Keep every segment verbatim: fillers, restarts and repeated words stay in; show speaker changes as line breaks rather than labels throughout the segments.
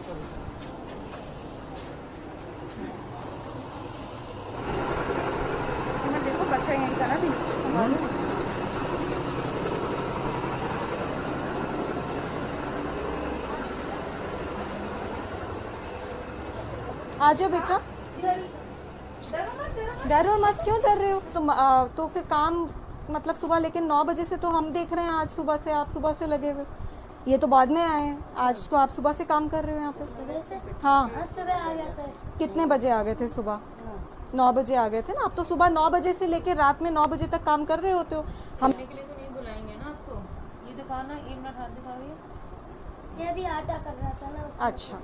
देखो बच्चा यहीं का ना भी आ जाओ बेटा। डरो मत, क्यों डर रहे हो तुम? आ, तो फिर काम मतलब सुबह, लेकिन नौ बजे से तो हम देख रहे हैं आज सुबह से, आप सुबह से लगे हुए। ये तो बाद में आए हैं, आज तो आप सुबह से काम कर रहे हो यहाँ पे।
सुबह से?
हाँ,
हाँ सुबह आ गया था।
कितने बजे आ गए थे? सुबह नौ बजे आ गए थे ना। आप तो सुबह नौ बजे से लेके रात में नौ बजे तक काम कर रहे होते हो। हम
के लिए तो नहीं बुलाएंगे ना आपको। ये दिखाओ ना, एक मिनट हाथ दिखाओ। ये
ये अभी आटा कर रहा था ना।
अच्छा,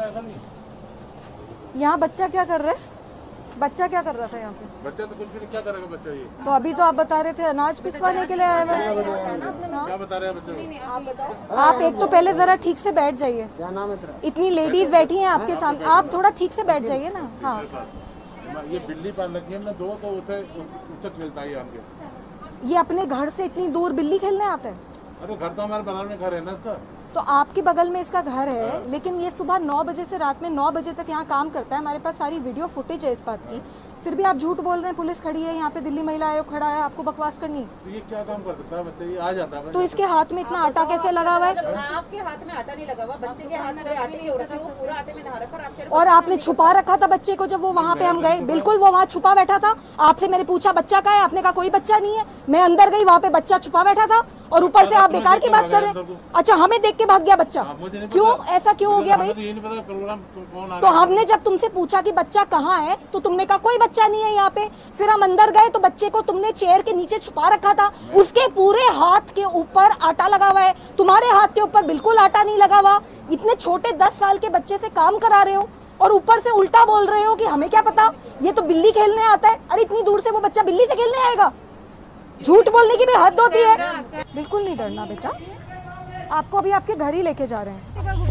यहाँ बच्चा क्या कर रहा है? बच्चा क्या कर रहा था यहाँ पे?
बच्चा तो कुछ भी नहीं, क्या करेगा बच्चा? ये
तो अभी तो आप बता रहे थे अनाज पिसवाने के लिए आए हुए हैं।
क्या बता रहे हैं बच्चे?
आप बताओ। आप एक तो पहले जरा ठीक से बैठ जाइए।
क्या नाम है तेरा?
इतनी लेडीज बैठी हैं आपके सामने, आप थोड़ा ठीक से बैठ जाइए ना। हाँ,
ये बिल्ली पाल रखी है ना दो, तो उसे उससे खेलता ही आपके।
ये अपने घर से इतनी दूर बिल्ली खेलने आता है?
अरे घर तो हमारे बगल में घर है ना इसका।
तो आपके बगल में इसका घर है, लेकिन ये सुबह नौ बजे से रात में नौ बजे तक यहाँ काम करता है। हमारे पास सारी वीडियो फुटेज है इस बात की, फिर भी आप झूठ बोल रहे हैं। पुलिस खड़ी है यहाँ पे, दिल्ली महिला आयोग खड़ा है, आपको बकवास करनी।
तो ये क्या काम कर सकता है बच्चा? ये आ जाता है।
तो इसके हाथ में इतना आटा कैसे लगा हुआ है?
आपके हाथ में आटा नहीं लगा हुआ, बच्चे के हाथ में आटे की औरत है, वो पूरा आटे में नहा रखा और आप
और आपने छुपा रखा था बच्चे को। जब वो वहाँ पे हम गए, बिल्कुल वो वहाँ छुपा बैठा था। आपसे मैंने पूछा बच्चा कहाँ है, आपने कहा कोई बच्चा नहीं है। मैं अंदर गई, वहाँ पे बच्चा छुपा बैठा था, और ऊपर से आप बेकार की बात कर रहे हैं। अच्छा, हमें देख के भाग गया बच्चा? क्यों ऐसा क्यों हो गया भाई? तो हमने जब तुमसे पूछा कि बच्चा कहाँ है, तो तुमने कहा कोई बच्चा नहीं है यहाँ पे। फिर हम अंदर गए तो बच्चे को तुमने चेयर के नीचे छुपा रखा था, उसके पूरे हाथ के ऊपर आटा लगा हुआ है। तुम्हारे हाथ के ऊपर बिल्कुल आटा नहीं लगा हुआ। इतने छोटे दस साल के बच्चे से काम करा रहे हो और ऊपर से उल्टा बोल रहे हो कि हमें क्या पता, ये तो बिल्ली खेलने आता है। अरे इतनी दूर से वो बच्चा बिल्ली से खेलने आएगा? झूठ बोलने की भी हद होती है। बिल्कुल नहीं डरना बेटा, आपको अभी आपके घर ही लेके जा रहे हैं।